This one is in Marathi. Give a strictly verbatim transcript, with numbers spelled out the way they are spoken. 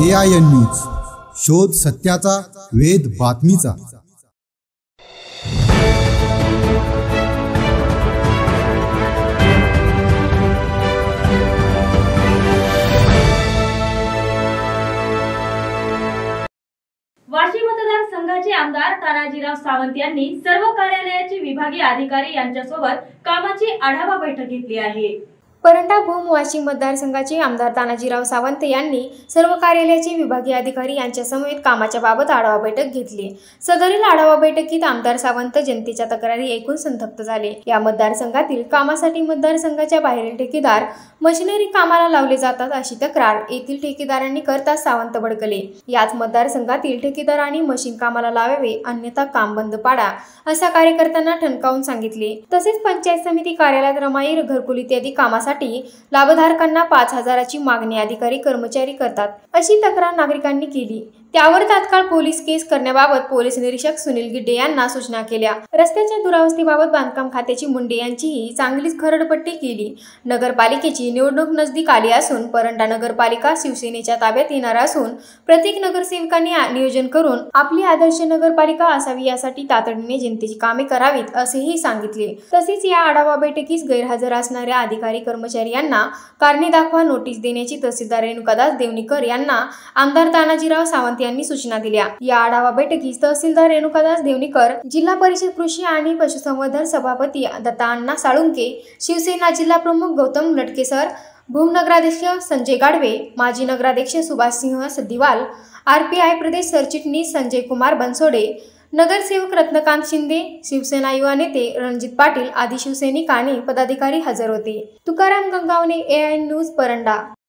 ए आय एन न्यूज, शोध सत्याचा, वेध बातमीचा। वाशी मतदारसंघाचे आमदार तानाजीराव सावंत यांनी सर्व कार्यालयाचे विभागीय अधिकारी यांच्यासोबत कामाची आढावा बैठक घेतली आहे। परंडा भूम वाशी मतदारसंघाचे आमदार तानाजीराव सावंत यांनी सर्व कार्यालयाचे विभागीय अधिकारी यांच्यासमवेत कामाच्या बाबत आढावा बैठक घेतली। सदरील आढावा बैठकीत आमदार सावंत जनतेच्या तक्रारी ऐकून संतप्त झाले। या मतदारसंघातील कामासाठी मतदारसंघाच्या बाहेरील ठेकेदार मशिनरी कामाला लावले जातात अशी तक्रार येथील ठेकेदारांनी करताच सावंत भडकले। याच मतदारसंघातील ठेकेदारांनी मशीन कामाला लावावे अन्यथा काम बंद पाडा असा कार्यकर्त्यांना ठणकावून सांगितले। तसेच पंचायत समिती कार्यालयात रमाई घरकुल इत्यादी कामासाठी लाभधारकांना पाच हजाराची मागणी अधिकारी कर्मचारी करतात अशी तक्रार नागरिकांनी केली। त्यावर तात्काळ पोलीस केस करण्याबाबत पोलीस निरीक्षक सुनील गिड्डे यांना सूचना केल्या। रस्त्याच्या दुरावस्थेबाबत बांधकाम खात्याची मुंडे यांचीही चांगलीच खरडपट्टी केली। नगरपालिकेची निवडणूक नजदीक आली असून परंडा नगरपालिका शिवसेनेच्या ताब्यात येणार असून प्रत्येक नगरसेवकांनी नियोजन करून आपली आदर्श नगरपालिका असावी यासाठी तातडीने जनतेची कामे करावीत असेही सांगितले। तसेच या आढावा बैठकीस गैरहजर असणाऱ्या अधिकारी कर्मचारी यांना कारणे दाखवा नोटीस देण्याची तहसीलदार रेणुकादास देवणीकर यांना आमदार तानाजीराव सावंत यांनी सूचना दिल्या। या आढावा बैठकीस तहसीलदार रेणुकादास देवणीकर, जिल्हा परिषद कृषी आणि पशुसंवर्धन सभापती दत्ता अण्णा साळुंके, शिवसेना जिल्हा प्रमुख गौतम लटके सर, भूम नगराध्यक्ष संजय गाडवे, माजी नगराध्यक्ष सुभाष सिंह सद्दिवाल, आरपीआय प्रदेश सरचिटणीस संजय कुमार बनसोडे, नगरसेवक रत्नकांत शिंदे, शिवसेना युवा नेते रणजित पाटील आदी शिवसैनिक आणि पदाधिकारी हजर होते। Tukaram Gangawane, A I news, Paranda.